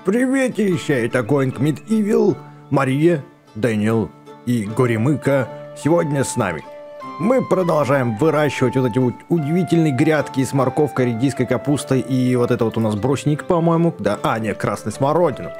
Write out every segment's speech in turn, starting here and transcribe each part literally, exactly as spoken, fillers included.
Приветище, это Going Mid Evil, Мария, Дэниел и Горемыка сегодня с нами. Мы продолжаем выращивать вот эти вот удивительные грядки с морковкой, редиской, капустой и вот это вот у нас брусник, по-моему. Да, а, нет, красный смородину.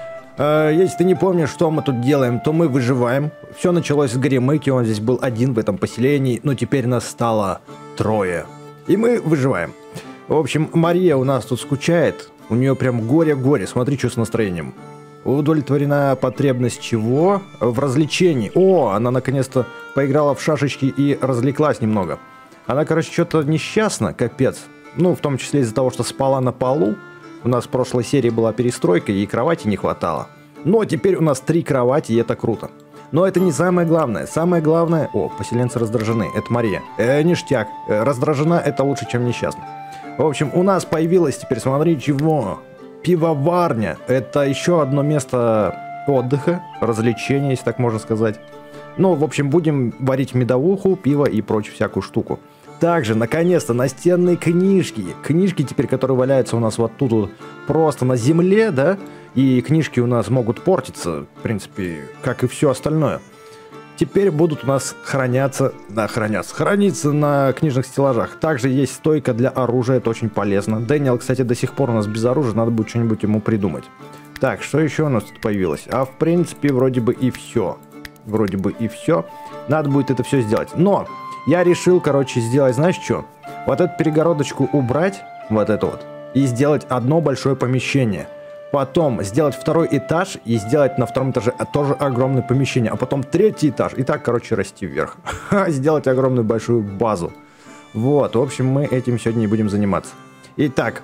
Э, если ты не помнишь, что мы тут делаем, то мы выживаем. Все началось с Горемыки, он здесь был один в этом поселении, но теперь нас стало трое. И мы выживаем. В общем, Мария у нас тут скучает. У нее прям горе-горе. Смотри, что с настроением. Удовлетворена потребность чего? В развлечении. О, она наконец-то поиграла в шашечки и развлеклась немного. Она, короче, что-то несчастна, капец. Ну, в том числе из-за того, что спала на полу. У нас в прошлой серии была перестройка, и кровати не хватало. Но теперь у нас три кровати, и это круто. Но это не самое главное. Самое главное... О, поселенцы раздражены. Это Мария. Э, ништяк. Э, раздражена это лучше, чем несчастна. В общем, у нас появилось теперь, смотри, чего... Пивоварня. Это еще одно место отдыха, развлечения, если так можно сказать. Ну, в общем, будем варить медовуху, пиво и прочую всякую штуку. Также, наконец-то, настенные книжки. Книжки теперь, которые валяются у нас вот тут вот просто на земле, да? И книжки у нас могут портиться, в принципе, как и все остальное. Теперь будут у нас храняться, да, хранятся, храниться на книжных стеллажах. Также есть стойка для оружия, это очень полезно. Дэниел, кстати, до сих пор у нас без оружия, надо будет что-нибудь ему придумать. Так, что еще у нас тут появилось? А в принципе, вроде бы и все. Вроде бы и все. Надо будет это все сделать. Но я решил, короче, сделать, знаешь что? Вот эту перегородочку убрать, вот это вот, и сделать одно большое помещение. Потом сделать второй этаж и сделать на втором этаже тоже огромное помещение. А потом третий этаж. И так, короче, расти вверх. Сделать огромную большую базу. Вот, в общем, мы этим сегодня и будем заниматься. Итак,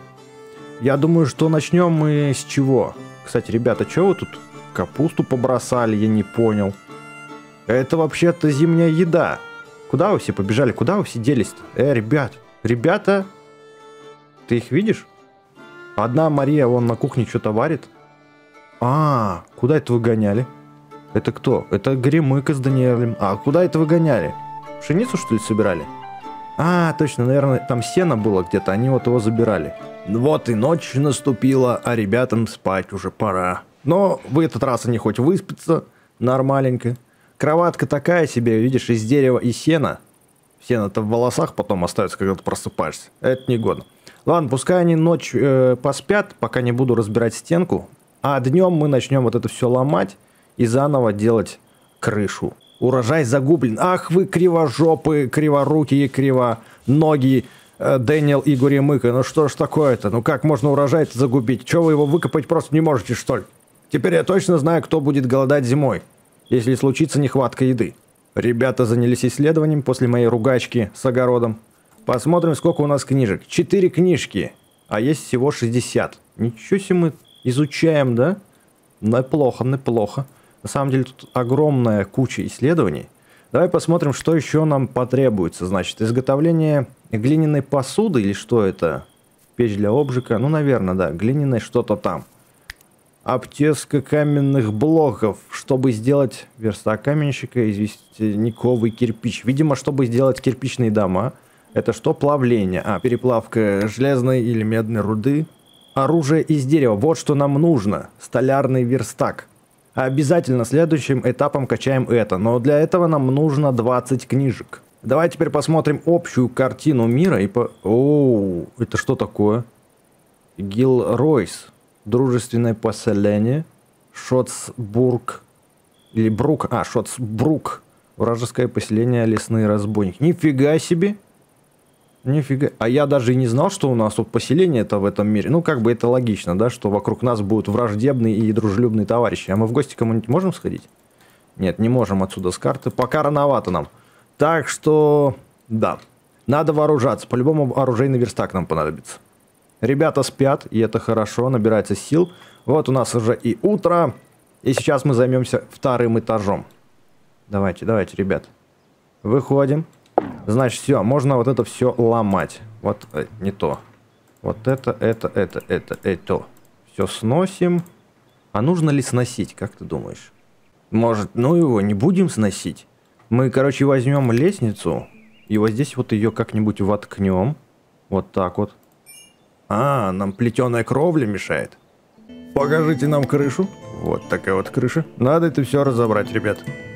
я думаю, что начнем мы с чего? Кстати, ребята, что вы тут капусту побросали? Я не понял. Это вообще-то зимняя еда. Куда вы все побежали? Куда вы все делись-то? Э, ребят, ребята, ты их видишь? Одна Мария вон на кухне что-то варит. А, куда это вы гоняли? Это кто? Это Горемыка с Даниэлем. А куда это вы гоняли? Пшеницу, что ли, собирали? А, точно, наверное, там сено было где-то, они вот его забирали. Вот и ночь наступила, а ребятам спать уже пора. Но в этот раз они хоть выспятся нормаленько. Кроватка такая себе, видишь, из дерева и сена. Сено-то в волосах потом остается, когда ты просыпаешься. Это негодно. Ладно, пускай они ночь э, поспят, пока не буду разбирать стенку. А днем мы начнем вот это все ломать и заново делать крышу. Урожай загублен. Ах вы кривожопые, криворукие, кривоногие, э, Дэниел и Горемыка. Ну что ж такое-то? Ну как можно урожай-то загубить? Че вы его выкопать просто не можете, что ли? Теперь я точно знаю, кто будет голодать зимой, если случится нехватка еды. Ребята занялись исследованием после моей ругачки с огородом. Посмотрим, сколько у нас книжек. Четыре книжки, а есть всего шестьдесят. Ничего себе мы изучаем, да? Неплохо, неплохо. На самом деле тут огромная куча исследований. Давай посмотрим, что еще нам потребуется. Значит, изготовление глиняной посуды или что это? Печь для обжига? Ну, наверное, да. Глиняной что-то там. Обтеска каменных блоков, чтобы сделать верстак каменщика, известняковый кирпич. Видимо, чтобы сделать кирпичные дома. Это что? Плавление. А, переплавка железной или медной руды. Оружие из дерева. Вот что нам нужно. Столярный верстак. Обязательно следующим этапом качаем это. Но для этого нам нужно двадцать книжек. Давай теперь посмотрим общую картину мира. И по... Оу, это что такое? Гилройс. Дружественное поселение. Шотсбург. Или Брук. А, Шотсбрук. Вражеское поселение, лесные разбойники. Нифига себе. Нифига. А я даже и не знал, что у нас тут поселение-то в этом мире. Ну, как бы это логично, да, что вокруг нас будут враждебные и дружелюбные товарищи. А мы в гости кому-нибудь можем сходить? Нет, не можем отсюда с карты. Пока рановато нам. Так что, да. Надо вооружаться. По-любому оружейный верстак нам понадобится. Ребята спят, и это хорошо, набирается сил. Вот у нас уже и утро. И сейчас мы займемся вторым этажом. Давайте, давайте, ребят. Выходим. Значит, все, можно вот это все ломать. Вот, э, не то. Вот это, это, это, это, это. Все сносим. А нужно ли сносить, как ты думаешь? Может, ну его не будем сносить? Мы, короче, возьмем лестницу. И вот здесь вот ее как-нибудь воткнем. Вот так вот. А, нам плетеная кровля мешает. Покажите нам крышу. Вот такая вот крыша. Надо это все разобрать, ребят.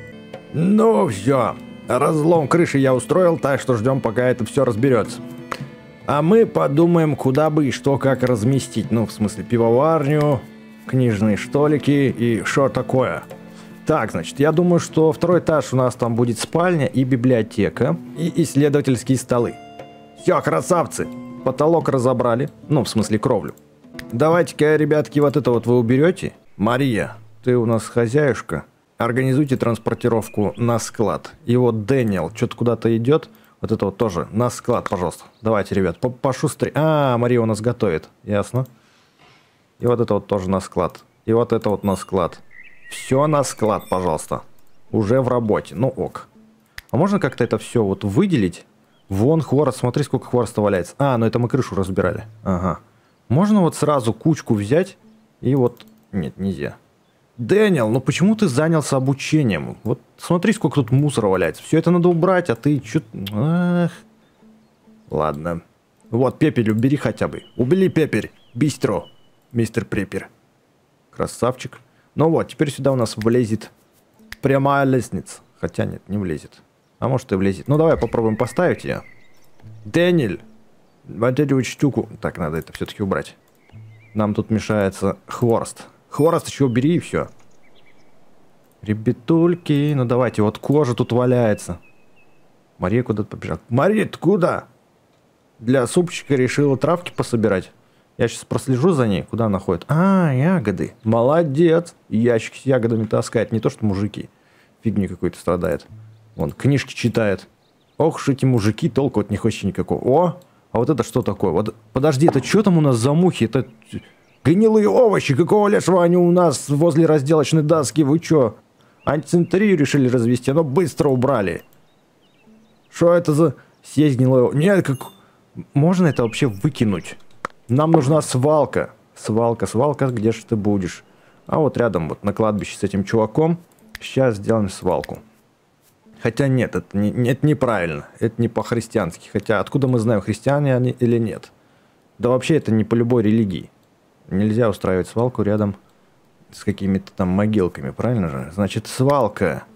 Ну все. Разлом крыши я устроил, так что ждем, пока это все разберется. А мы подумаем, куда бы и что как разместить. Ну, в смысле, пивоварню, книжные столики и что такое. Так, значит, я думаю, что второй этаж у нас там будет спальня и библиотека, и исследовательские столы. Все, красавцы! Потолок разобрали, ну, в смысле, кровлю. Давайте-ка, ребятки, вот это вот вы уберете. Мария, ты у нас хозяюшка. Организуйте транспортировку на склад. И вот Дэниел что-то куда-то идет. Вот это вот тоже на склад, пожалуйста. Давайте, ребят, пошустрее. А, Мария у нас готовит. Ясно. И вот это вот тоже на склад. И вот это вот на склад. Все на склад, пожалуйста. Уже в работе. Ну ок. А можно как-то это все вот выделить? Вон хворост, смотри, сколько хвороста валяется. А, ну это мы крышу разбирали. Ага. Можно вот сразу кучку взять и вот... Нет, нельзя. Дэниел, ну почему ты занялся обучением? Вот смотри, сколько тут мусора валяется. Все это надо убрать, а ты чё... Ах. Ладно. Вот, пепель убери хотя бы. Убери пепель. Бистро. Мистер Припер. Красавчик. Ну вот, теперь сюда у нас влезет прямая лестница. Хотя нет, не влезет. А может и влезет. Ну давай попробуем поставить ее. Дэниел. Вот эту вот штуку. Так, надо это все-таки убрать. Нам тут мешается хворост. Хворост еще убери и все. Ребятульки, ну давайте, вот кожа тут валяется. Мария куда-то побежала. Мария, ты куда? Для супчика решила травки пособирать. Я сейчас прослежу за ней, куда она ходит. А, ягоды. Молодец. Ящик с ягодами таскает. Не то, что мужики. Фигни какой-то страдает. Вон, книжки читает. Ох уж эти мужики, толку от них вообще никакого. О, а вот это что такое? Вот, подожди, это что там у нас за мухи? Это... Гнилые овощи, какого лешего они у нас возле разделочной доски? Вы чё? Антицентрию решили развести, но быстро убрали. Что это за съесть гнилое? Нет, как... Можно это вообще выкинуть? Нам нужна свалка. Свалка, свалка, где же ты будешь? А вот рядом, вот на кладбище с этим чуваком. Сейчас сделаем свалку. Хотя нет, это, не, это неправильно. Это не по-христиански. Хотя откуда мы знаем, христиане они или нет? Да вообще это не по любой религии. Нельзя устраивать свалку рядом с какими-то там могилками, правильно же? Значит, свалка.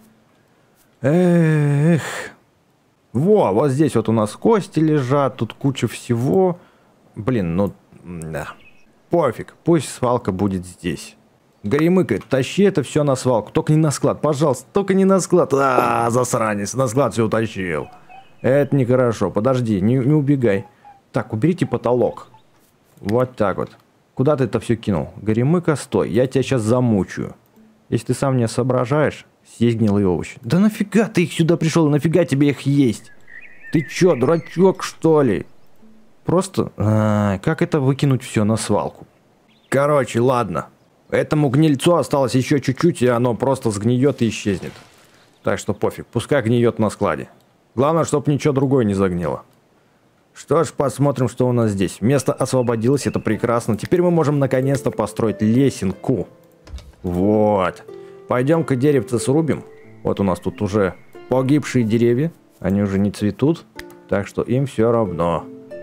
Эх. Во, вот здесь вот у нас кости лежат, тут куча всего. Блин, ну, да. Пофиг, пусть свалка будет здесь. Горемыка, тащи это все на свалку, только не на склад, пожалуйста, только не на склад. А, засранец, на склад все утащил. Это нехорошо, подожди, не, не убегай. Так, уберите потолок. Вот так вот. Куда ты это все кинул? Горемыка, стой, я тебя сейчас замучаю. Если ты сам не соображаешь, съесть гнилые овощи. Да нафига ты их сюда пришел, нафига тебе их есть? Ты чё, дурачок, что ли? Просто, а, как это выкинуть все на свалку? Короче, ладно. Этому гнильцу осталось еще чуть-чуть, и оно просто сгниет и исчезнет. Так что пофиг, пускай гниет на складе. Главное, чтобы ничего другое не загнило. Что ж, посмотрим, что у нас здесь. Место освободилось, это прекрасно. Теперь мы можем наконец-то построить лесенку. Вот. Пойдем-ка деревца срубим. Вот у нас тут уже погибшие деревья. Они уже не цветут. Так что им все равно.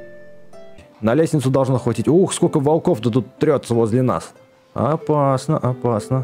На лестницу должно хватить. Ух, сколько волков-то тут трется возле нас. Опасно, опасно.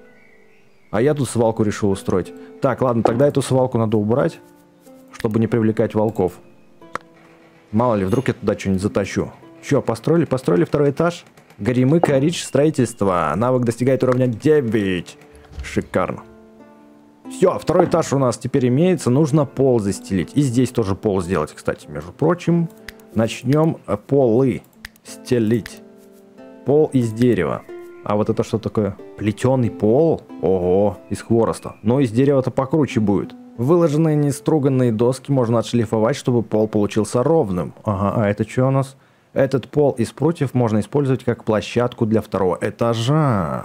А я тут свалку решил устроить. Так, ладно, тогда эту свалку надо убрать, чтобы не привлекать волков. Мало ли, вдруг я туда что-нибудь затащу. Че, построили? Построили второй этаж? Горемыка Рич строительство. Навык достигает уровня девять. Шикарно. Все, второй этаж у нас теперь имеется. Нужно пол застелить. И здесь тоже пол сделать, кстати, между прочим. Начнем полы стелить. Пол из дерева. А вот это что такое? Плетеный пол? Ого, из хвороста. Но из дерева-то покруче будет. Выложенные неструганные доски можно отшлифовать, чтобы пол получился ровным. Ага, а это что у нас? Этот пол из прутьев можно использовать как площадку для второго этажа.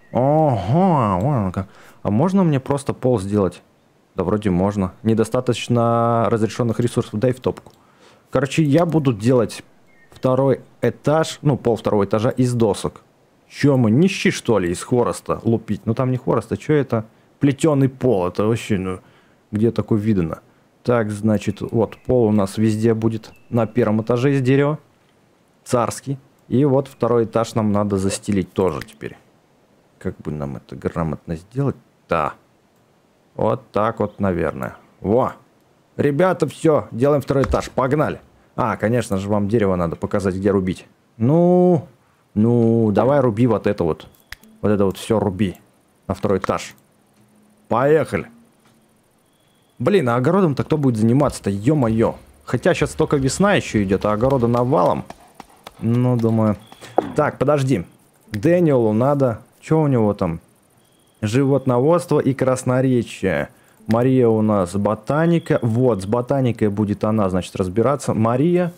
Ого, вон как. А можно мне просто пол сделать? Да вроде можно. Недостаточно разрешенных ресурсов. Дай в топку. Короче, я буду делать второй этаж, ну пол второго этажа из досок. Че мы, нищи что ли из хвороста лупить? Ну там не хворост, а что это? Плетеный пол, это вообще, ну... Где такое видно? Так, значит, вот пол у нас везде будет на первом этаже из дерева. Царский. И вот второй этаж нам надо застелить тоже теперь. Как бы нам это грамотно сделать? Да. Вот так вот, наверное. Во! Ребята, все, делаем второй этаж. Погнали. А, конечно же, вам дерево надо показать, где рубить. Ну, ну, давай руби вот это вот. Вот это вот все руби. На второй этаж. Поехали. Блин, а огородом-то кто будет заниматься-то? Ё-моё. Хотя сейчас только весна еще идет, а огорода навалом. Ну, думаю. Так, подожди. Дэниелу надо... Что у него там? Животноводство и красноречие. Мария у нас ботаника. Вот, с ботаникой будет она, значит, разбираться. Мария.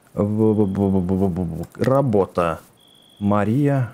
Работа. Мария.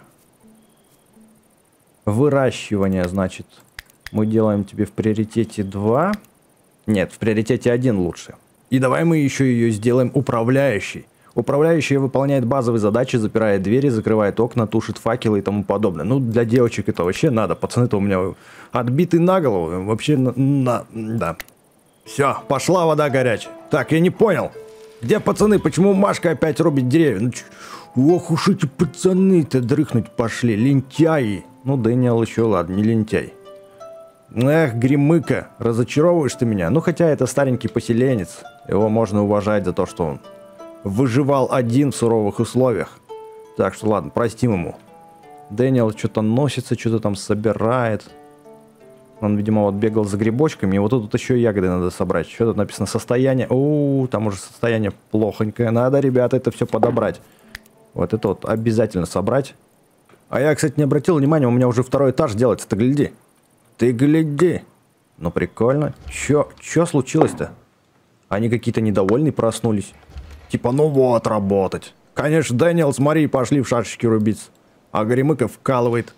Выращивание, значит. Мы делаем тебе в приоритете два. Нет, в приоритете один лучше. И давай мы еще ее сделаем управляющей. Управляющая выполняет базовые задачи, запирает двери, закрывает окна, тушит факелы и тому подобное. Ну, для девочек это вообще надо. Пацаны-то у меня отбиты на голову. Вообще, на... на да. Все, пошла вода горячая. Так, я не понял. Где пацаны? Почему Машка опять рубит деревья? Ну, ч... Ох уж эти пацаны-то дрыхнуть пошли. Лентяи. Ну, Дэниел еще, ладно, не лентяй. Эх, Гремыка, разочаровываешь ты меня. Ну, хотя это старенький поселенец. Его можно уважать за то, что он выживал один в суровых условиях. Так что ладно, простим ему. Дэниел что-то носится, что-то там собирает. Он, видимо, вот бегал за грибочками. И вот тут еще ягоды надо собрать. Что тут написано? Состояние. Оу, там уже состояние плохонькое. Надо, ребята, это все подобрать. Вот это вот обязательно собрать. А я, кстати, не обратил внимания, у меня уже второй этаж делается. Ты гляди. Ты гляди. Ну, прикольно. Че, че случилось-то? Они какие-то недовольные проснулись. Типа, ну вот, работать. Конечно, Дэниел с Марией пошли в шашечки рубиться. А Горемыка вкалывает.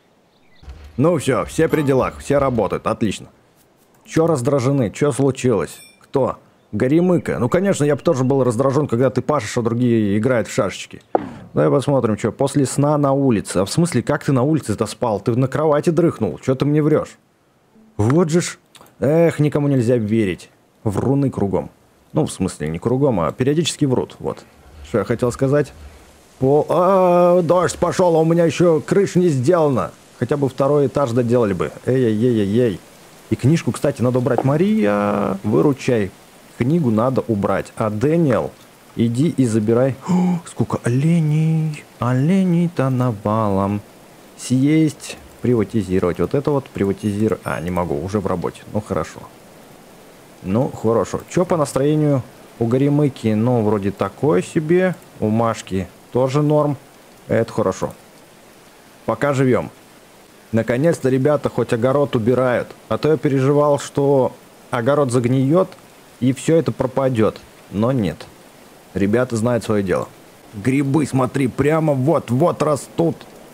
Ну все, все при делах, все работают, отлично. Че раздражены, че случилось? Кто? Горемыка. Ну, конечно, я бы тоже был раздражен, когда ты пашешь, а другие играют в шашечки. Давай посмотрим, что. После сна на улице. А в смысле, как ты на улице-то спал? Ты на кровати дрыхнул. Че ты мне врешь? Вот же ж. Эх, никому нельзя верить. Вруны кругом. Ну, в смысле, не кругом, а периодически врут. Вот. Что я хотел сказать? По... А, дождь пошел, а у меня еще крыша не сделана. Хотя бы второй этаж доделали бы. Эй-эй-эй-эй. И книжку, кстати, надо убрать. Мария, выручай. Книгу надо убрать. А Дэниел, иди и забирай. О, сколько оленей. Оленей-то навалом. Съесть, приватизировать. Вот это вот приватизировать. А, не могу, уже в работе. Ну, хорошо. Ну, хорошо. Чё по настроению у Горемыки? Ну, вроде такое себе. У Машки тоже норм. Это хорошо. Пока живем. Наконец-то ребята хоть огород убирают. А то я переживал, что огород загниет и все это пропадет. Но нет. Ребята знают свое дело. Грибы, смотри, прямо вот-вот растут.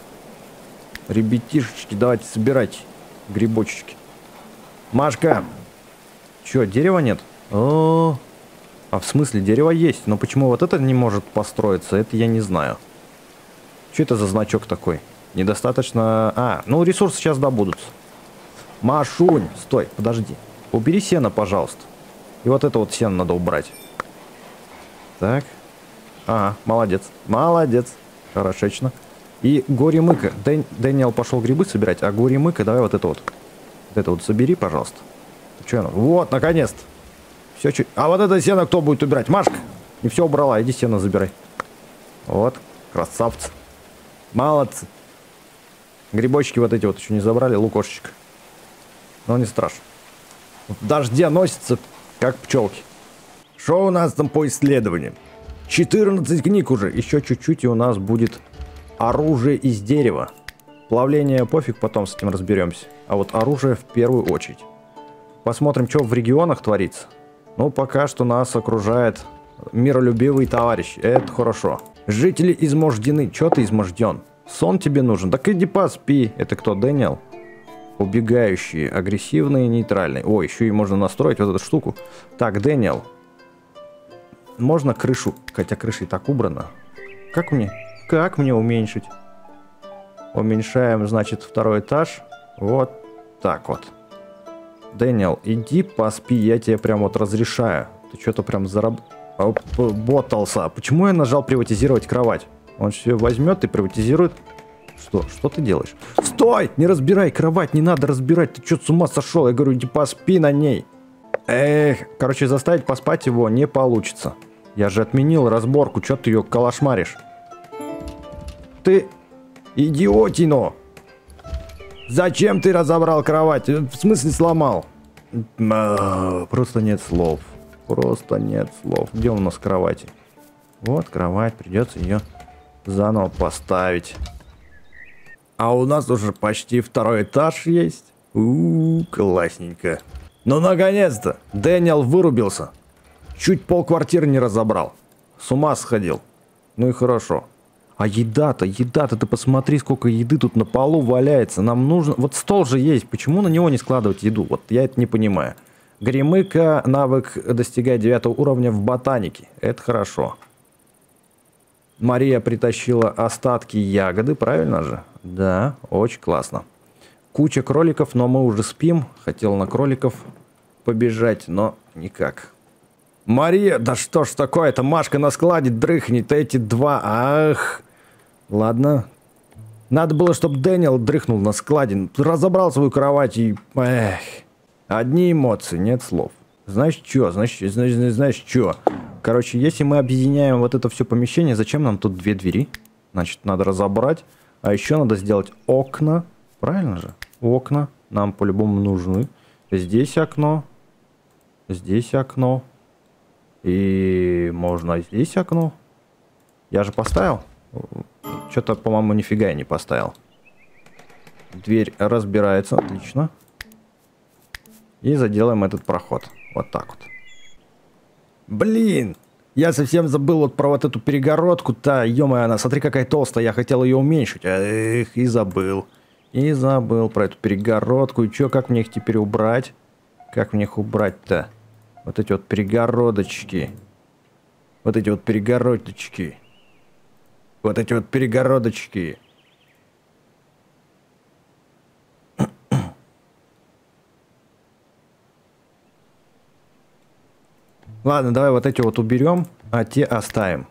Ребятишечки, давайте собирать грибочечки. Машка! Че, дерева нет? О, а в смысле, дерево есть. Но почему вот это не может построиться, это я не знаю. Что это за значок такой? Недостаточно... А, ну ресурсы сейчас добудутся. Машунь, стой, подожди. Убери сено, пожалуйста. И вот это вот сено надо убрать. Так. Ага, молодец. Молодец. Хорошечно. И Горемыка. Дэн... Дэниел пошел грибы собирать, а Горемыка, давай вот это вот. Вот это вот собери, пожалуйста. Че оно? Вот, наконец-то. Все чуть. А вот это сено кто будет убирать? Машка. Не все убрала, иди сено забирай. Вот, красавцы. Молодцы. Грибочки вот эти вот еще не забрали, лукошечка. Но не страшно. В дожде носится, как пчелки. Что у нас там по исследованиям? четырнадцать книг уже. Еще чуть-чуть и у нас будет оружие из дерева. Плавление пофиг, потом с этим разберемся. А вот оружие в первую очередь. Посмотрим, что в регионах творится. Ну, пока что нас окружает миролюбивый товарищ. Это хорошо. Жители измождены. Че ты изможден? Сон тебе нужен? Так иди поспи. Это кто, Дэниел? Убегающие, агрессивные, нейтральные. О, еще и можно настроить вот эту штуку. Так, Дэниел. Можно крышу? Хотя крыша и так убрана. Как мне? Как мне уменьшить? Уменьшаем, значит, второй этаж. Вот так вот. Дэниел, иди поспи, я тебе прям вот разрешаю. Ты что-то прям заработался. Почему я нажал приватизировать кровать? Он все возьмет и приватизирует. Что? Что ты делаешь? Стой! Не разбирай кровать, не надо разбирать. Ты что, с ума сошел? Я говорю, иди поспи на ней. Эх, короче, заставить поспать его не получится. Я же отменил разборку, что ты ее калашмаришь? Ты идиотино! Зачем ты разобрал кровать? В смысле сломал? Просто нет слов. Просто нет слов. Где у нас кровать? Вот кровать, придется ее заново поставить. А у нас уже почти второй этаж есть. У-у-у, классненько. Ну, наконец-то! Дэниел вырубился. Чуть полквартиры не разобрал. С ума сходил. Ну и хорошо. А еда-то, еда-то, ты посмотри, сколько еды тут на полу валяется. Нам нужно... Вот стол же есть, почему на него не складывать еду? Вот я это не понимаю. Горемыка, навык достигает девятого уровня в ботанике. Это хорошо. Мария притащила остатки ягоды, правильно же? Да, очень классно. Куча кроликов, но мы уже спим. Хотел на кроликов побежать, но никак. Мария, да что ж такое-то, Машка на складе дрыхнет, эти два, ах. Ладно. Надо было, чтобы Дэниел дрыхнул на складе, разобрал свою кровать и... Эх. Одни эмоции, нет слов. Знаешь что, значит, знаешь, знаешь что? Короче, если мы объединяем вот это все помещение, зачем нам тут две двери? Значит, надо разобрать. А еще надо сделать окна. Правильно же? Окна нам по-любому нужны. Здесь окно. Здесь окно. И можно здесь окно. Я же поставил. Что-то, по-моему, нифига я не поставил. Дверь разбирается. Отлично. И заделаем этот проход. Вот так вот. Блин! Я совсем забыл вот про вот эту перегородку-то. Ё-моё, она, смотри, какая толстая. Я хотел ее уменьшить. Эх, и забыл. И забыл про эту перегородку. И чё, как мне их теперь убрать? Как мне их убрать-то? Вот эти вот перегородочки. Вот эти вот перегородочки. Вот эти вот перегородочки. Ладно, давай вот эти вот уберем, а те оставим.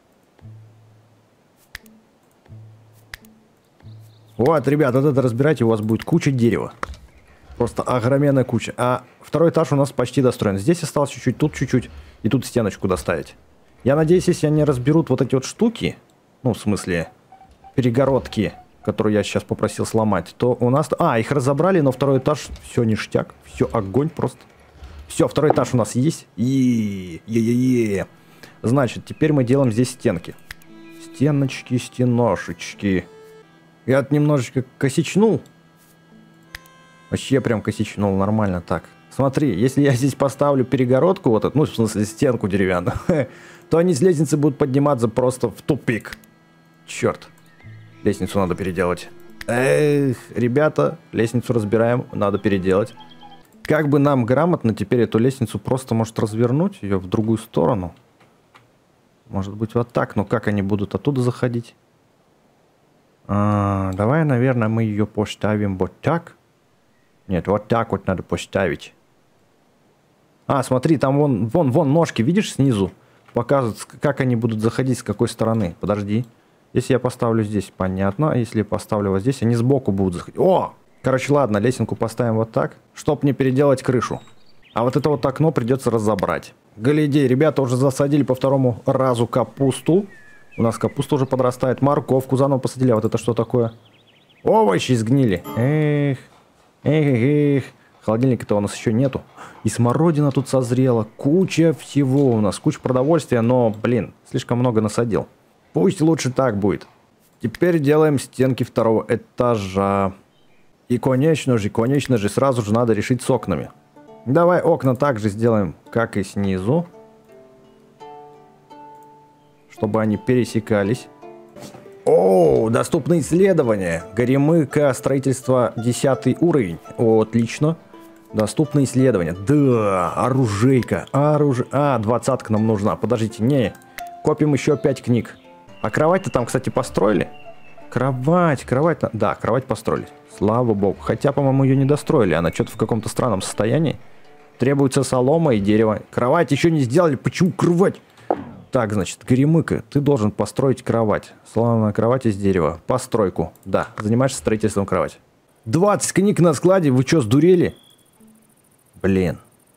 Вот, ребят, вот это разбирайте, у вас будет куча дерева. Просто огроменная куча. А второй этаж у нас почти достроен. Здесь осталось чуть-чуть, тут чуть-чуть. И тут стеночку доставить. Я надеюсь, если они разберут вот эти вот штуки, ну, в смысле, перегородки, которые я сейчас попросил сломать, то у нас... А, их разобрали, но второй этаж, все ништяк. Все огонь просто. Все, второй этаж у нас есть. Е-е-е-е. Значит, теперь мы делаем здесь стенки. Стеночки, стеношечки. Я тут немножечко косичнул. Вообще прям косичнул, нормально так. Смотри, если я здесь поставлю перегородку, вот эту, ну, в смысле, стенку деревянную, то они с лестницы будут подниматься просто в тупик. Черт. Лестницу надо переделать. Эх, ребята, лестницу разбираем, надо переделать. Как бы нам грамотно теперь эту лестницу просто, может, развернуть ее в другую сторону? Может быть, вот так. Но как они будут оттуда заходить? А, давай, наверное, мы ее поставим вот так. Нет, вот так вот надо поставить. А, смотри, там вон, вон, вон ножки, видишь, снизу? Показывают, как они будут заходить, с какой стороны. Подожди. Если я поставлю здесь, понятно. А если я поставлю вот здесь, они сбоку будут заходить. О! Короче, ладно, лесенку поставим вот так, чтоб не переделать крышу. А вот это вот окно придется разобрать. Гляди, ребята уже засадили по второму разу капусту. У нас капуста уже подрастает. Морковку заново посадили. А вот это что такое? Овощи сгнили. Эх, эх, эх, эх. Холодильника-то у нас еще нету. И смородина тут созрела. Куча всего у нас. Куча продовольствия, но, блин, слишком много насадил. Пусть лучше так будет. Теперь делаем стенки второго этажа. И, конечно же, конечно же, сразу же надо решить с окнами. Давай окна также сделаем, как и снизу. Чтобы они пересекались. О, доступны исследования. Горемыка, строительство десятый уровень. О, отлично. Доступны исследования. Да, оружейка. Оружие. А, двадцатка нам нужна. Подождите, не. Копим еще пять книг. А кровать-то там, кстати, построили? Кровать, кровать. Да, кровать построили. Слава богу. Хотя, по-моему, ее не достроили. Она что-то в каком-то странном состоянии. Требуется солома и дерево. Кровать еще не сделали. Почему кровать? Так, значит, Горемыка, ты должен построить кровать. Сломанная кровать из дерева. Постройку. Да, занимаешься строительством кровати. двадцать книг на складе, вы что, сдурели? Блин.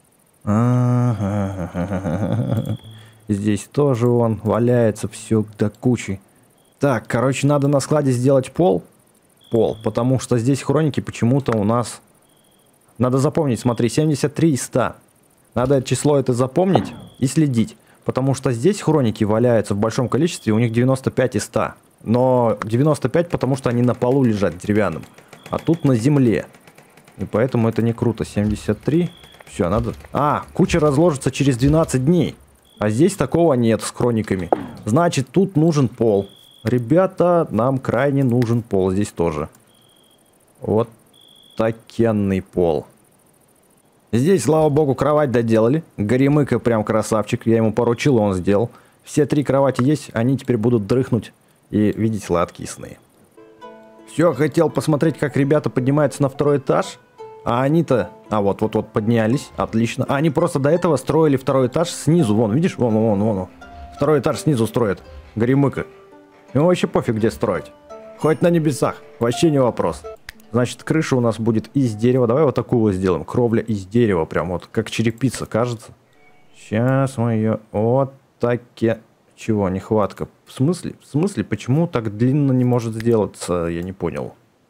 Здесь тоже он валяется все до кучи. Так, короче, надо на складе сделать пол. Пол, потому что здесь хроники почему-то у нас... Надо запомнить, смотри, семьдесят три из ста. Надо число это запомнить и следить. Потому что здесь хроники валяются в большом количестве, у них девяносто пять из ста. Но девяносто пять, потому что они на полу лежат деревянным. А тут на земле. И поэтому это не круто. семьдесят три. Все, надо... А, куча разложится через двенадцать дней. А здесь такого нет с хрониками. Значит, тут нужен пол. Ребята, нам крайне нужен пол. Здесь тоже. Вот такенный пол. Здесь, слава богу, кровать доделали. Горемыка прям красавчик. Я ему поручил, он сделал. Все три кровати есть. Они теперь будут дрыхнуть и видеть сладкие сны. Все, хотел посмотреть, как ребята поднимаются на второй этаж. А они-то... А вот, вот, вот поднялись. Отлично. А они просто до этого строили второй этаж снизу. Вон, видишь? Вон, вон, вон. вон. Второй этаж снизу строят. Горемыка. Ему вообще пофиг, где строить. Хоть на небесах. Вообще не вопрос. Значит, крыша у нас будет из дерева. Давай вот такую вот сделаем. Кровля из дерева. Прям вот как черепица, кажется. Сейчас мы ее... Вот таки... Чего? Нехватка. В смысле? В смысле? Почему так длинно не может сделаться? Я не понял.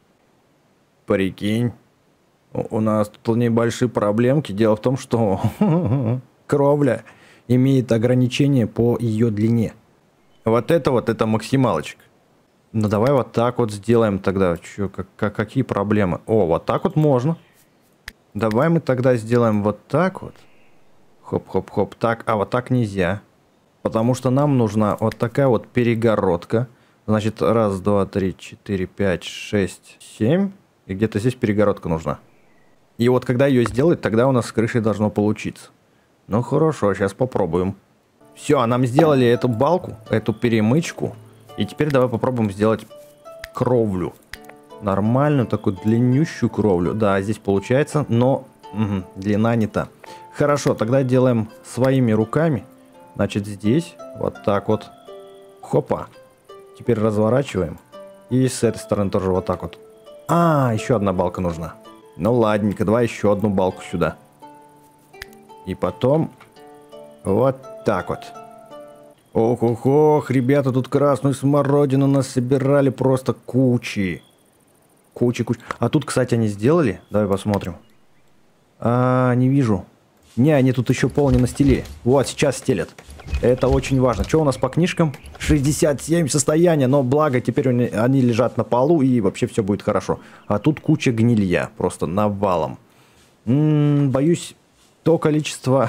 Прикинь. У нас тут небольшие проблемки. Дело в том, что кровля имеет ограничение по ее длине. Вот это вот, это максималочка. Ну давай вот так вот сделаем тогда. Чё, как, как, какие проблемы? О, вот так вот можно. Давай мы тогда сделаем вот так вот. Хоп-хоп-хоп. Так, а вот так нельзя. Потому что нам нужна вот такая вот перегородка. Значит, раз, два, три, четыре, пять, шесть, семь. И где-то здесь перегородка нужна. И вот когда ее сделать, тогда у нас с крышей должно получиться. Ну хорошо, сейчас попробуем. Все, нам сделали эту балку, эту перемычку. И теперь давай попробуем сделать кровлю. Нормальную такую длиннющую кровлю. Да, здесь получается, но угу, длина не та. Хорошо, тогда делаем своими руками. Значит, здесь вот так вот. Хопа. Теперь разворачиваем. И с этой стороны тоже вот так вот. А, еще одна балка нужна. Ну ладненько, давай еще одну балку сюда. И потом вот так вот. Ох-ох-ох, ребята, тут красную смородину нас собирали просто кучи. Кучи-кучи. А тут, кстати, они сделали. Давай посмотрим. А, не вижу. Не, они тут еще пол не настелили. Вот, сейчас стелят. Это очень важно. Что у нас по книжкам? шестьдесят семь состояния, но благо теперь они лежат на полу и вообще все будет хорошо. А тут куча гнилья, просто навалом. М-м, боюсь, то количество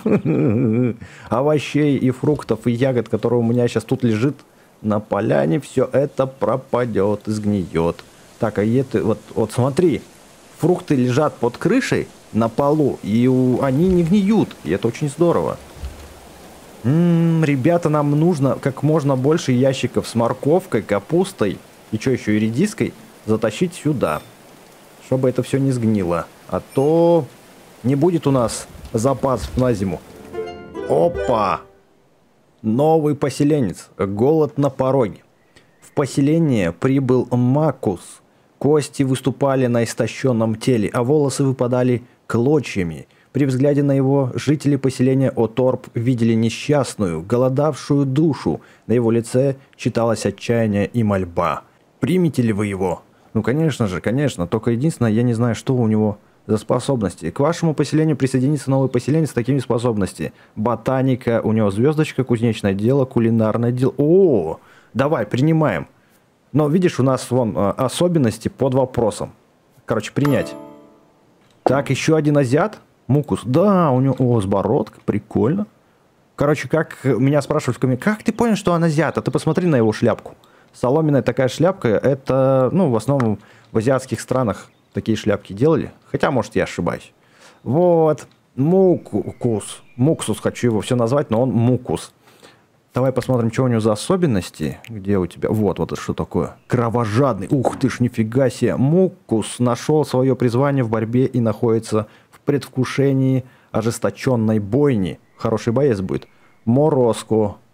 овощей и фруктов и ягод, которые у меня сейчас тут лежит на поляне, все это пропадет, изгниет. Так, а это вот, вот смотри, фрукты лежат под крышей на полу, и у, они не гниют, и это очень здорово. М-м, ребята, нам нужно как можно больше ящиков с морковкой, капустой и что еще, и редиской затащить сюда, чтобы это все не сгнило. А то не будет у нас запасов на зиму. Опа! Новый поселенец. Голод на пороге. В поселение прибыл Макус. Кости выступали на истощенном теле, а волосы выпадали клочьями. При взгляде на его жители поселения Оторп видели несчастную, голодавшую душу. На его лице читалось отчаяние и мольба. «Примете ли вы его?» «Ну, конечно же, конечно. Только единственное, я не знаю, что у него за способности. К вашему поселению присоединится новый поселенец с такими способностями. Ботаника, у него звездочка, кузнечное дело, кулинарное дело. О, давай, принимаем. Но видишь, у нас вон особенности под вопросом. Короче, принять. Так, еще один азиат. Мукус. Да, у него... О, с бородкой. Прикольно. Короче, как меня спрашивают в комментариях, как ты понял, что он азиат? А ты посмотри на его шляпку. Соломенная такая шляпка, это, ну, в основном в азиатских странах такие шляпки делали. Хотя, может, я ошибаюсь. Вот. Мукус. Муксус хочу его все назвать, но он Мукус. Давай посмотрим, что у него за особенности. Где у тебя? Вот, вот это что такое. Кровожадный. Ух ты ж, нифига себе. Мукус нашел свое призвание в борьбе и находится в предвкушении ожесточенной бойни. Хороший боец будет. Морозко.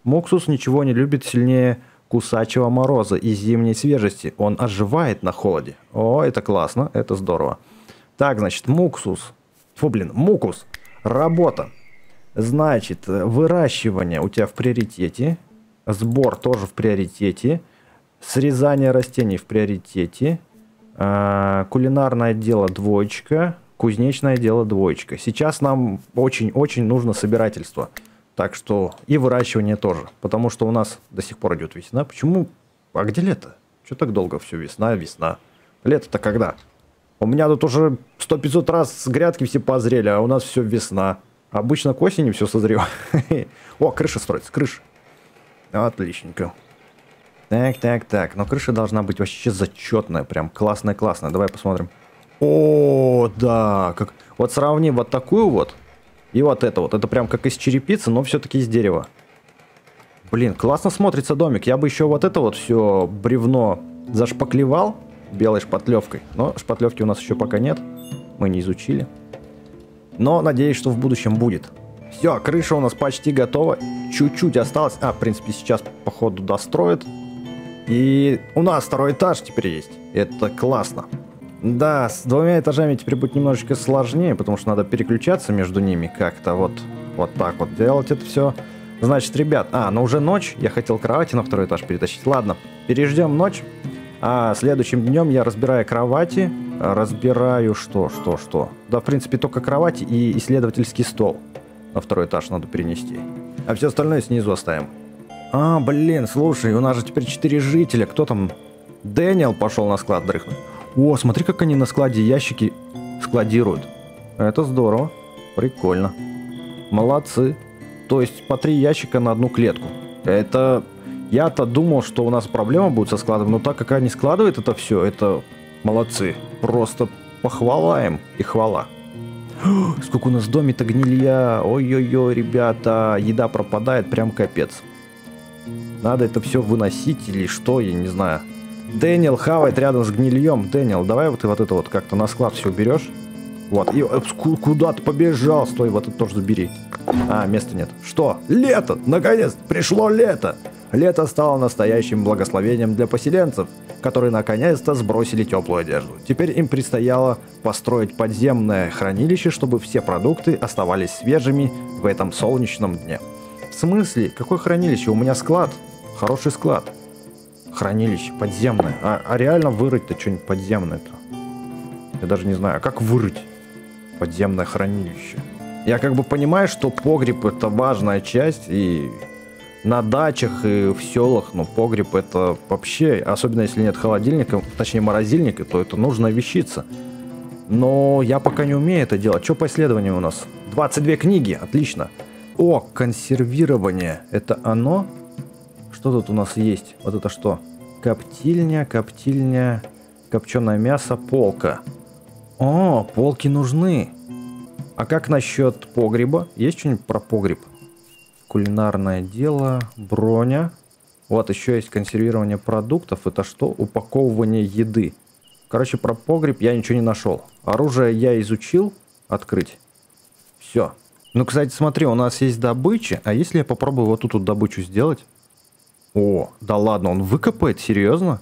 Муксус ничего не любит сильнее кусачего мороза и зимней свежести. Он оживает на холоде. О, это классно, это здорово. Так, значит, муксус. Фу, блин, мукус. Работа. Значит, выращивание у тебя в приоритете. Сбор тоже в приоритете. Срезание растений в приоритете. А, кулинарное дело двоечка. Кузнечное дело двоечка. Сейчас нам очень-очень нужно собирательство. Так что и выращивание тоже. Потому что у нас до сих пор идет весна. Почему? А где лето? Что так долго все? Весна, весна. Лето-то когда? У меня тут уже сто-пятьсот раз грядки все позрели, а у нас все весна. Обычно к осени все созревает. О, крыша строится, крыша. Отличненько. Так, так, так. Но крыша должна быть вообще зачетная. Прям классная-классная. Давай посмотрим. О, да. Как... Вот сравни вот такую вот. И вот это вот. Это прям как из черепицы, но все-таки из дерева. Блин, классно смотрится домик. Я бы еще вот это вот все бревно зашпаклевал белой шпатлевкой. Но шпатлевки у нас еще пока нет. Мы не изучили. Но надеюсь, что в будущем будет. Все, крыша у нас почти готова. Чуть-чуть осталось. А, в принципе, сейчас, походу, достроят. И у нас второй этаж теперь есть. Это классно. Да, с двумя этажами теперь будет немножечко сложнее, потому что надо переключаться между ними как-то вот, вот так вот делать это все. Значит, ребят, а, ну уже ночь. Я хотел кровати на второй этаж перетащить. Ладно, переждем ночь. А следующим днем я разбираю кровати. Разбираю что, что, что. Да, в принципе, только кровати и исследовательский стол. На второй этаж надо перенести. А все остальное снизу оставим. А, блин, слушай, у нас же теперь четыре жителя. Кто там? Дэниел пошел на склад дрыхнуть. О, смотри, как они на складе ящики складируют. Это здорово. Прикольно. Молодцы. То есть по три ящика на одну клетку. Это... Я-то думал, что у нас проблема будет со складом, но так как они складывают это все, это молодцы. Просто похвала им и хвала. Сколько у нас в доме-то гнилья. Ой-ой-ой, ребята, еда пропадает, прям капец. Надо это все выносить или что, я не знаю. Дэниел хавает рядом с гнильем. Дэниел, давай вот ты вот это вот как-то на склад все уберешь. Вот, и куда ты побежал? Стой, вот это тоже забери. А, места нет. Что? Лето! Наконец, пришло лето! Лето стало настоящим благословением для поселенцев, которые наконец-то сбросили теплую одежду. Теперь им предстояло построить подземное хранилище, чтобы все продукты оставались свежими в этом солнечном дне. В смысле? Какое хранилище? У меня склад. Хороший склад. Хранилище подземное. А, а реально вырыть-то что-нибудь подземное-то? Я даже не знаю, а как вырыть подземное хранилище? Я как бы понимаю, что погреб это важная часть, и на дачах и в селах, ну, погреб это вообще, особенно если нет холодильника, точнее морозильника, то это нужная вещица. Но я пока не умею это делать. Что по исследованию у нас? двадцать две книги, отлично. О, консервирование. Это оно? Что тут у нас есть? Вот это что? Коптильня, коптильня, копченое мясо, полка. О, полки нужны. А как насчет погреба? Есть что-нибудь про погреб? Кулинарное дело, броня. Вот еще есть консервирование продуктов. Это что? Упаковывание еды. Короче, про погреб я ничего не нашел. Оружие я изучил. Открыть. Все. Ну, кстати, смотри, у нас есть добыча. А если я попробую вот тут вот добычу сделать? О, да ладно, он выкопает? Серьезно?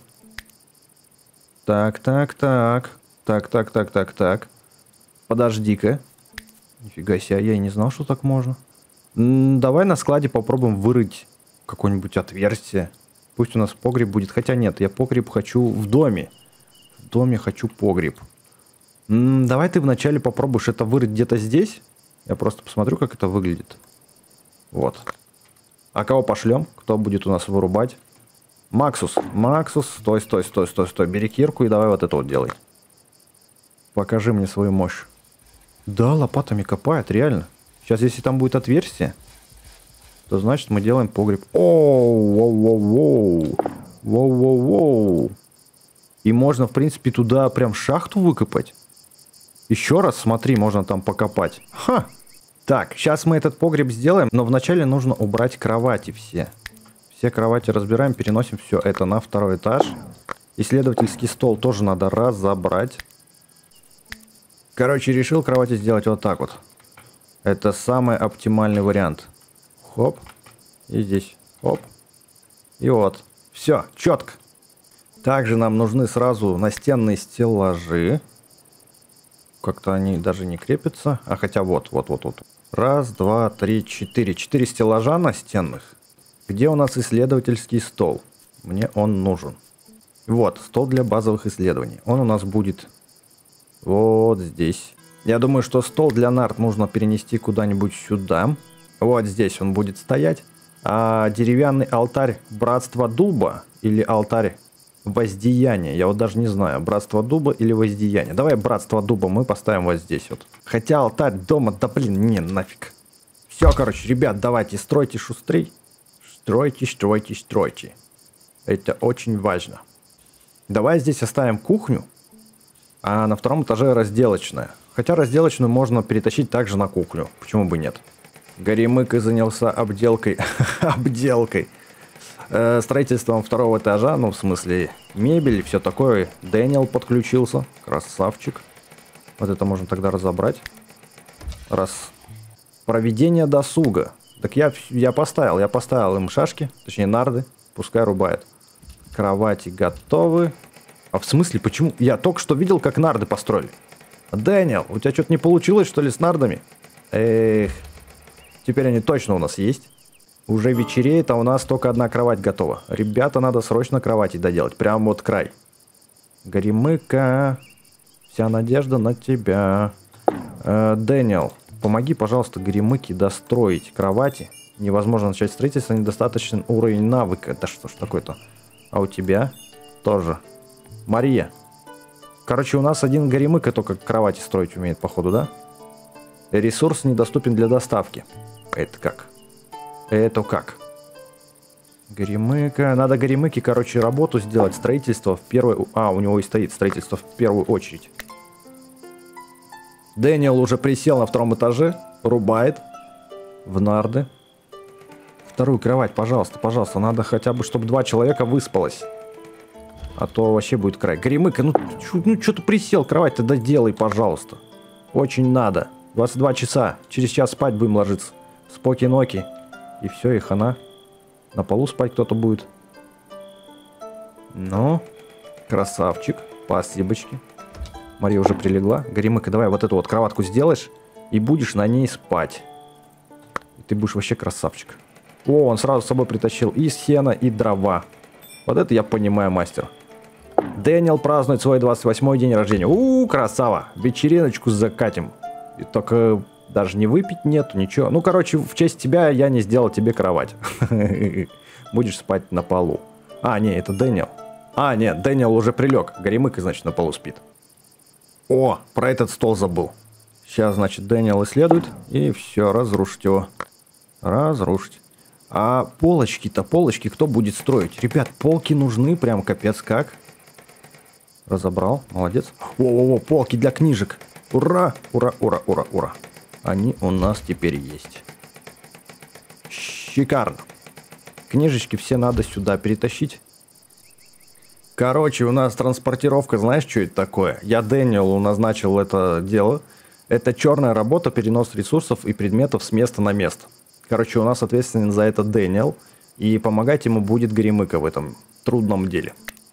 Так, так, так. Так, так, так, так, так. Подожди-ка. Нифига себе, я и не знал, что так можно. М-м, давай на складе попробуем вырыть какое-нибудь отверстие. Пусть у нас погреб будет. Хотя нет, я погреб хочу в доме. В доме хочу погреб. М-м, давай ты вначале попробуешь это вырыть где-то здесь. Я просто посмотрю, как это выглядит. Вот. А кого пошлем? Кто будет у нас вырубать? Максус. Максус. Стой, стой, стой, стой, стой. Бери кирку и давай вот это вот делай. Покажи мне свою мощь. Да, лопатами копает, реально. Сейчас, если там будет отверстие, то значит мы делаем погреб. Оу, воу, воу, воу. Воу, воу, воу. И можно, в принципе, туда прям шахту выкопать. Еще раз, смотри, можно там покопать. Ха! Так, сейчас мы этот погреб сделаем, но вначале нужно убрать кровати все. Все кровати разбираем, переносим все это на второй этаж. Исследовательский стол тоже надо разобрать. Короче, решил кровати сделать вот так вот. Это самый оптимальный вариант. Хоп. И здесь Оп. И вот. Все, четко. Также нам нужны сразу настенные стеллажи. Как-то они даже не крепятся. А хотя вот, вот, вот, вот. Раз, два, три, четыре. Четыре стеллажа настенных. Где у нас исследовательский стол? Мне он нужен. Вот, стол для базовых исследований. Он у нас будет вот здесь. Я думаю, что стол для нарт нужно перенести куда-нибудь сюда. Вот здесь он будет стоять. А деревянный алтарь Братства Дуба или алтарь Воздеяния, я вот даже не знаю, Братство Дуба или Воздеяние. Давай Братство Дуба мы поставим вот здесь вот. Хотя алтарь дома, да блин, не, нафиг. Все, короче, ребят, давайте, стройте шустрей. Стройте, стройте, стройте. Это очень важно. Давай здесь оставим кухню, а на втором этаже разделочная. Хотя разделочную можно перетащить также на кухню, почему бы нет. Горемыка занялся обделкой, обделкой. Э, строительством второго этажа, ну, в смысле, мебель, все такое. Дэниел подключился, красавчик. Вот это можно тогда разобрать. Раз. Проведение досуга. Так я, я поставил, я поставил им шашки, точнее нарды, пускай рубает. Кровати готовы. А в смысле, почему? Я только что видел, как нарды построили. Дэниел, у тебя что-то не получилось, что ли, с нардами? Эх, теперь они точно у нас есть. Уже вечереет, а у нас только одна кровать готова. Ребята, надо срочно кровати доделать. Прям вот край. Горемыка. Вся надежда на тебя. Э, Дэниел, помоги, пожалуйста, Горемыке достроить кровати. Невозможно начать строительство, недостаточный уровень навыка. Да что ж такое-то? А у тебя тоже. Мария. Короче, у нас один Горемыка только кровати строить умеет, походу, да? Ресурс недоступен для доставки. Это как? Это как? Горемыка. Надо Горемыке, короче, работу сделать. Строительство в первую... А, у него и стоит строительство в первую очередь. Дэниел уже присел на втором этаже. Рубает. В нарды. Вторую кровать, пожалуйста, пожалуйста. Надо хотя бы, чтобы два человека выспалось. А то вообще будет край. Горемыка, ну, ну что ты присел? Кровать-то доделай, пожалуйста. Очень надо. двадцать два часа. Через час спать будем ложиться. Споки-ноки. И все, и хана. На полу спать кто-то будет. Ну, красавчик. Спасибочки. Мария уже прилегла. Горемыка, давай вот эту вот кроватку сделаешь. И будешь на ней спать. И ты будешь вообще красавчик. О, он сразу с собой притащил и сено, и дрова. Вот это я понимаю, мастер. Дэниел празднует свой двадцать восьмой день рождения. У-у-у, красава. Вечериночку закатим. И только... Даже не выпить нету, ничего. Ну, короче, в честь тебя я не сделал тебе кровать. Будешь спать на полу. А, не, это Дэниел. А, нет, Дэниел уже прилег. Горемыка, значит, на полу спит. О, про этот стол забыл. Сейчас, значит, Дэниел исследует. И все, разрушить его. Разрушить. А полочки-то, полочки кто будет строить? Ребят, полки нужны прям капец как. Разобрал, молодец. О-о-о, полки для книжек. Ура, ура, ура, ура, ура. Они у нас теперь есть. Шикарно. Книжечки все надо сюда перетащить. Короче, у нас транспортировка, знаешь, что это такое? Я Дэниелу назначил это дело. Это черная работа, перенос ресурсов и предметов с места на место. Короче, у нас ответственен за это Дэниел. И помогать ему будет Горемыка в этом трудном деле.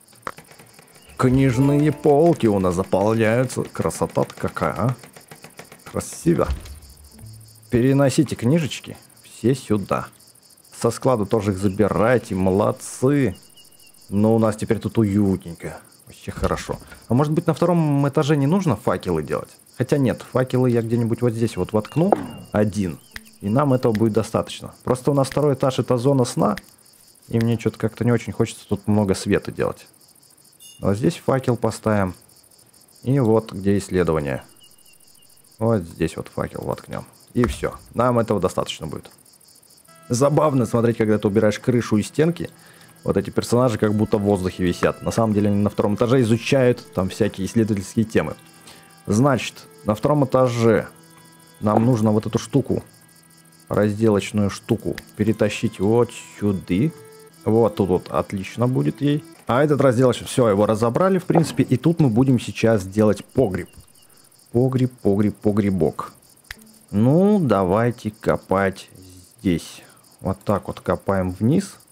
Книжные полки у нас заполняются. Красота-то какая, а? Красиво. Переносите книжечки все сюда. Со склада тоже их забирайте. Молодцы. Но у нас теперь тут уютненько. Вообще хорошо. А может быть на втором этаже не нужно факелы делать? Хотя нет, факелы я где-нибудь вот здесь вот воткну. Один. И нам этого будет достаточно. Просто у нас второй этаж это зона сна. И мне что-то как-то не очень хочется тут много света делать. Вот здесь факел поставим. И вот где исследование. Вот здесь вот факел воткнем. И все. Нам этого достаточно будет. Забавно смотреть, когда ты убираешь крышу и стенки. Вот эти персонажи как будто в воздухе висят. На самом деле они на втором этаже изучают там всякие исследовательские темы. Значит, на втором этаже нам нужно вот эту штуку, разделочную штуку, перетащить вот сюда. Вот тут вот отлично будет ей. А этот разделочный, все, его разобрали в принципе. И тут мы будем сейчас делать погреб. Погреб, погреб, погребок. Ну, давайте копать здесь. Вот так вот копаем вниз.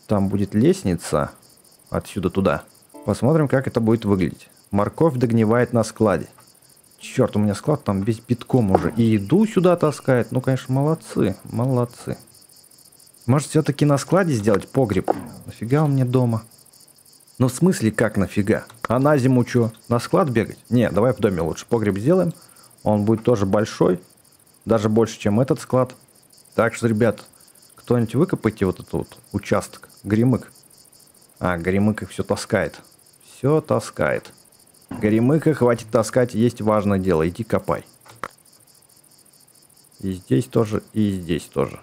Там будет лестница отсюда туда. Посмотрим, как это будет выглядеть. Морковь догнивает на складе. Черт, у меня склад там весь битком уже. И еду сюда таскает. Ну, конечно, молодцы, молодцы. Может, все-таки на складе сделать погреб? Нафига он мне дома? Ну, в смысле, как нафига? А на зиму что? На склад бегать? Не, давай в доме лучше погреб сделаем. Он будет тоже большой. Даже больше, чем этот склад. Так что, ребят, кто-нибудь выкопайте вот этот вот участок. Горемык. А, Горемык их все таскает. Все таскает. Горемыка, хватит таскать, есть важное дело. Иди копай. И здесь тоже, и здесь тоже.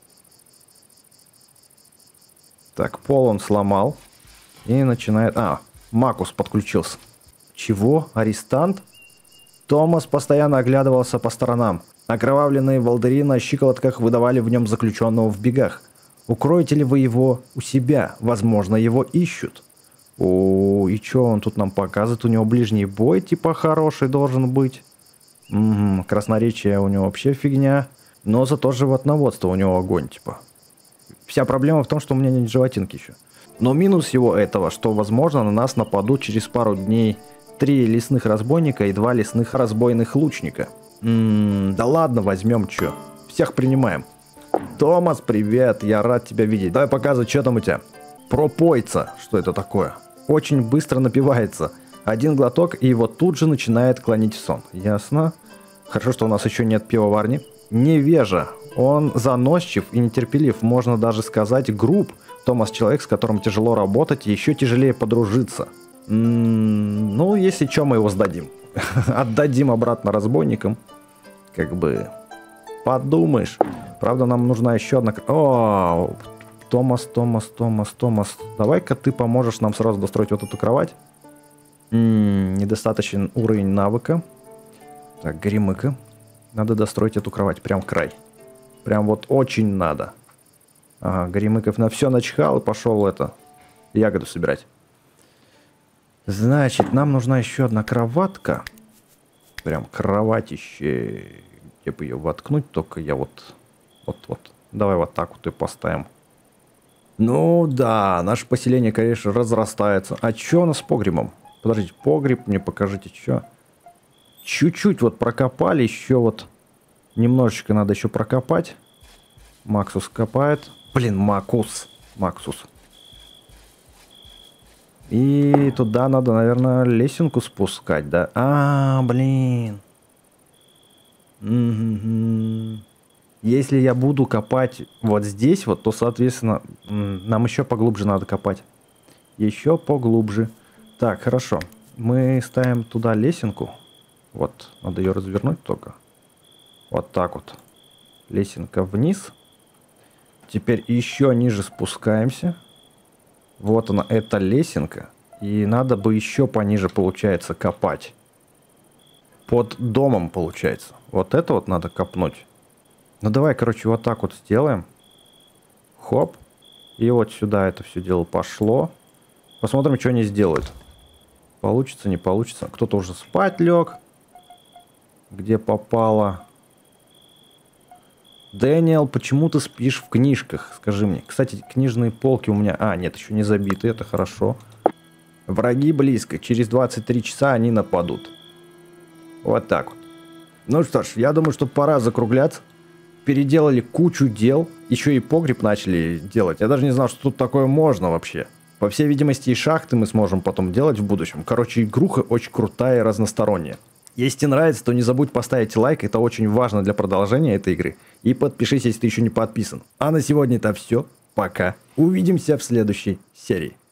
Так, пол он сломал. И начинает... А, Макус подключился. Чего? Арестант? Томас постоянно оглядывался по сторонам. Окровавленные волдыри на щиколотках выдавали в нем заключенного в бегах. Укроете ли вы его у себя? Возможно, его ищут. О, и что он тут нам показывает? У него ближний бой, типа, хороший должен быть. Угу, красноречие у него вообще фигня. Но зато животноводство у него огонь, типа. Вся проблема в том, что у меня нет животинки еще. Но минус его этого, что, возможно, на нас нападут через пару дней три лесных разбойника и два лесных разбойных лучника. М-м, да ладно, возьмем что. Всех принимаем. Томас, привет, я рад тебя видеть. Давай показывай, что там у тебя. Пропойца, что это такое? Очень быстро напивается. Один глоток, и его тут же начинает клонить в сон. Ясно. Хорошо, что у нас еще нет пивоварни. Невежа. Он заносчив и нетерпелив. Можно даже сказать груб. Томас человек, с которым тяжело работать и еще тяжелее подружиться. М-м, ну, если что, мы его сдадим. Отдадим обратно разбойникам. Как бы... Подумаешь. Правда, нам нужна еще одна... О, Томас, Томас, Томас, Томас. Давай-ка ты поможешь нам сразу достроить вот эту кровать. М-м, недостаточен уровень навыка. Так, Горемыка. Надо достроить эту кровать. Прям край. Прям вот очень надо. Ага, Горемыков на все начхал и пошел это... Ягоду собирать. Значит, нам нужна еще одна кроватка. Прям кроватище... Где бы ее воткнуть, только я вот... Вот-вот. Давай вот так вот и поставим. Ну да, наше поселение, конечно, разрастается. А что у нас с погребом? Подождите, погреб, мне покажите, что. Чуть-чуть вот прокопали, еще вот... Немножечко надо еще прокопать. Максус копает. Блин, Макус. Максус. И туда надо, наверное, лесенку спускать, да? А, блин. Угу. Если я буду копать вот здесь вот, то, соответственно, нам еще поглубже надо копать. Еще поглубже. Так, хорошо. Мы ставим туда лесенку. Вот, надо ее развернуть только. Вот так вот. Лесенка вниз. Теперь еще ниже спускаемся. Вот она, эта лесенка. И надо бы еще пониже, получается, копать. Под домом, получается. Вот это вот надо копнуть. Ну давай, короче, вот так вот сделаем. Хоп. И вот сюда это все дело пошло. Посмотрим, что они сделают. Получится, не получится. Кто-то уже спать лег. Где попало. Дэниел, почему ты спишь в книжках? Скажи мне. Кстати, книжные полки у меня... А, нет, еще не забиты, это хорошо. Враги близко. Через двадцать три часа они нападут. Вот так вот. Ну что ж, я думаю, что пора закругляться. Переделали кучу дел. Еще и погреб начали делать. Я даже не знал, что тут такое можно вообще. По всей видимости, и шахты мы сможем потом делать в будущем. Короче, игруха очень крутая и разносторонняя. Если тебе нравится, то не забудь поставить лайк. Это очень важно для продолжения этой игры. И подпишись, если ты еще не подписан. А на сегодня это все. Пока. Увидимся в следующей серии.